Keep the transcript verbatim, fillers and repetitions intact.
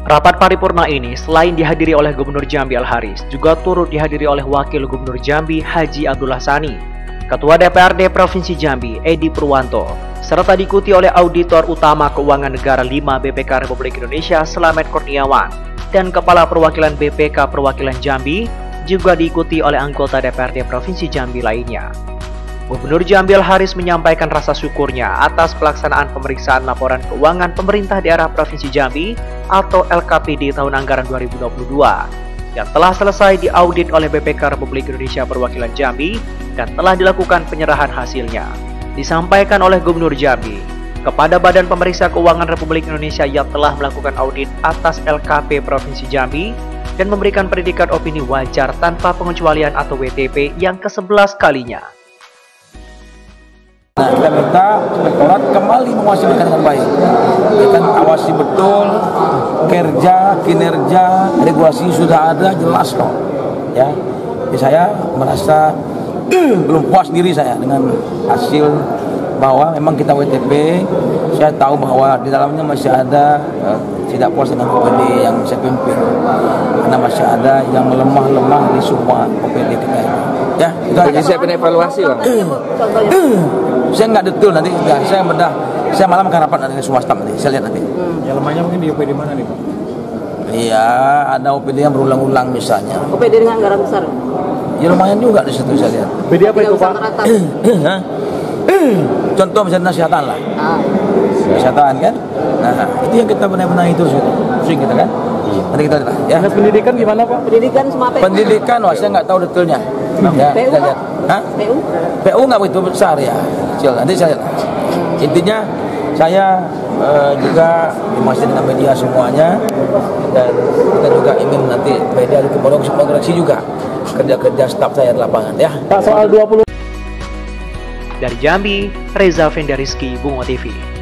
Rapat paripurna ini selain dihadiri oleh Gubernur Jambi Al-Haris, juga turut dihadiri oleh Wakil Gubernur Jambi Haji Abdullah Sani, Ketua D P R D Provinsi Jambi Edi Purwanto, serta diikuti oleh Auditor Utama Keuangan Negara lima B P K Republik Indonesia Slamet Kurniawan dan Kepala Perwakilan B P K Perwakilan Jambi, juga diikuti oleh anggota D P R D Provinsi Jambi lainnya. Gubernur Jambi Al-Haris menyampaikan rasa syukurnya atas pelaksanaan pemeriksaan laporan keuangan pemerintah daerah Provinsi Jambi atau L K P D tahun anggaran dua ribu dua puluh dua yang telah selesai diaudit oleh B P K Republik Indonesia Perwakilan Jambi dan telah dilakukan penyerahan hasilnya. Disampaikan oleh Gubernur Jambi kepada Badan Pemeriksa Keuangan Republik Indonesia yang telah melakukan audit atas L K P Provinsi Jambi dan memberikan predikat opini wajar tanpa pengecualian atau W T P yang kesebelas kalinya. Nah, kita minta Inspektorat kembali mengawasi mereka dengan baik. Ya kan, awasi betul kerja, kinerja, regulasi sudah ada jelas kok. Ya, jadi saya merasa belum puas diri saya dengan hasil bahwa memang kita W T P. Saya tahu bahwa di dalamnya masih ada uh, tidak puas dengan O P D yang saya pimpin, karena masih ada yang lemah-lemah di semua O P D kita ini. Ya, itu aja. Jadi saya pengen evaluasi, Bang. Saya nggak detail nanti, ya, saya bedah, saya malam akan rapat dengan semua staf nanti, saya lihat nanti. Hmm. Yang lemahnya mungkin di O P D mana nih, Pak? Iya, ada O P D yang berulang-ulang misalnya. O P D dengan anggaran besar? Ya lumayan juga di situ saya lihat. O P D apa itu, Pak? Contoh misalnya kesehatan lah, Ah. kesehatan kan. Nah, itu yang kita benar-benar itu pusing kita kan. Nanti kita lihat ya. Nah, pendidikan gimana, Pak? Pendidikan semua P U? Pendidikan, wah saya nggak tahu detailnya. Ya, P U, kita lihat. Hah? P U? P U nggak begitu besar ya, kecil. Nanti saya lihat. Intinya saya uh, juga masih dengan media semuanya, dan kita juga ingin nanti media di mengoreksi juga kerja-kerja staf saya di lapangan ya. Pak, soal dua puluh Dari Jambi, Reza Fendariski, Bungo T V.